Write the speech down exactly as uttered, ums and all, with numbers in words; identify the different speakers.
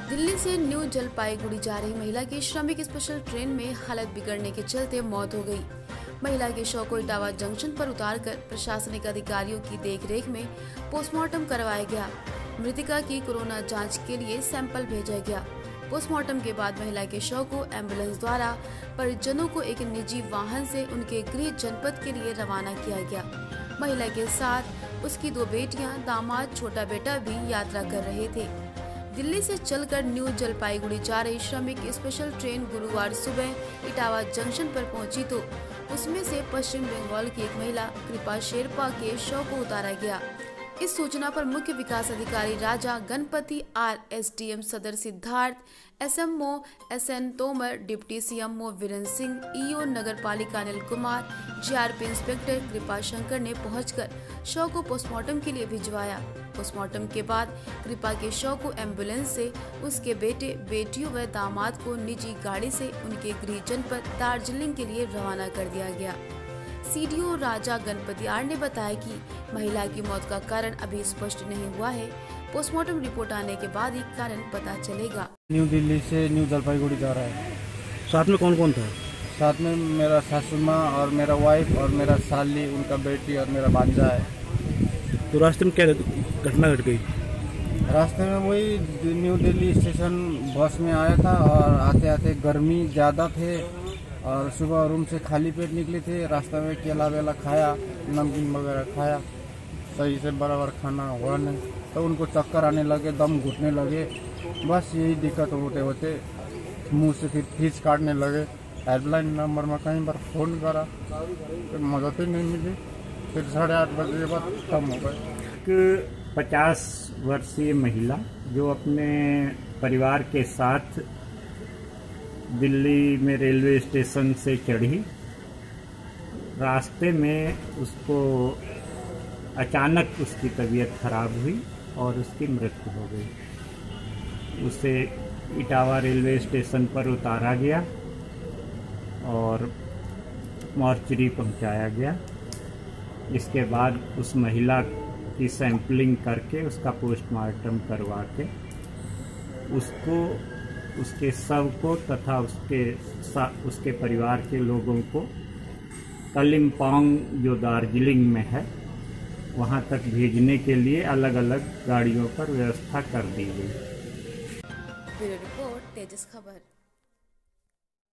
Speaker 1: दिल्ली से न्यू जलपाईगुड़ी जा रही महिला की श्रमिक स्पेशल ट्रेन में हालत बिगड़ने के चलते मौत हो गई। महिला के शव को इटावा जंक्शन पर उतारकर प्रशासनिक अधिकारियों की देखरेख में पोस्टमार्टम करवाया गया। मृतिका की कोरोना जांच के लिए सैंपल भेजा गया। पोस्टमार्टम के बाद महिला के शव को एम्बुलेंस द्वारा परिजनों को एक निजी वाहन से उनके गृह जनपद के लिए रवाना किया गया। महिला के साथ उसकी दो बेटियां, दामाद, छोटा बेटा भी यात्रा कर रहे थे। दिल्ली से चलकर न्यू जलपाईगुड़ी जा रही श्रमिक स्पेशल ट्रेन गुरुवार सुबह इटावा जंक्शन पर पहुंची तो उसमें से पश्चिम बंगाल की एक महिला कृपा शेरपा के शव को उतारा गया। इस सूचना पर मुख्य विकास अधिकारी Raja Ganpati, R S D M सदर Siddharth, S M O S N Tomar, deputy C M O Virendra Singh, E O नगर पालिका Anil Kumar, G R P inspector Kripa Shankar ने पहुंचकर शव को पोस्टमार्टम के लिए भिजवाया। पोस्टमार्टम के बाद कृपा के शव को एम्बुलेंस से उसके बेटे, बेटियों व दामाद को निजी गाड़ी से उनके गृह जनपद दार्जिलिंग के लिए रवाना कर दिया गया। C D O Raja Ganpati R ने बताया कि महिला की मौत का कारण अभी स्पष्ट नहीं हुआ है। पोस्टमार्टम रिपोर्ट आने के बाद ही कारण पता चलेगा।
Speaker 2: न्यू दिल्ली से न्यू जलपाईगुड़ी जा रहा है।
Speaker 3: साथ में कौन कौन था?
Speaker 2: साथ में मेरा सासू माँ और मेरा वाइफ और मेरा साली, उनका बेटी और मेरा भांजा है।
Speaker 3: तो रास्ते में क्या घटना घट गई?
Speaker 2: रास्ते में वही न्यू दिल्ली स्टेशन बस में आया था और आते आते गर्मी ज़्यादा थे और सुबह रूम से खाली पेट निकले थे। रास्ते में केला वेला खाया, नमकीन वगैरह खाया, सही से बराबर खाना हुआ नहीं तो उनको चक्कर आने लगे, दम घुटने लगे। बस यही दिक्कत होते होते मुंह से फिर फीस काटने लगे। हेल्पलाइन नंबर में कहीं पर फ़ोन करा फिर मदद ही नहीं मिली। फिर साढ़े आठ बजे के बाद कम हो गए।
Speaker 4: पचास वर्षीय महिला जो अपने परिवार के साथ दिल्ली में रेलवे स्टेशन से चढ़ी, रास्ते में उसको अचानक उसकी तबीयत खराब हुई और उसकी मृत्यु हो गई। उसे इटावा रेलवे स्टेशन पर उतारा गया और मॉर्चरी पहुंचाया गया। इसके बाद उस महिला की सैंपलिंग करके उसका पोस्टमार्टम करवा के उसको, उसके शव को तथा उसके उसके परिवार के लोगों को कलिम्पोंग जो दार्जिलिंग में है वहाँ तक भेजने के लिए अलग अलग गाड़ियों पर व्यवस्था कर दी गई।
Speaker 1: ब्यूरो रिपोर्ट, तेजस खबर।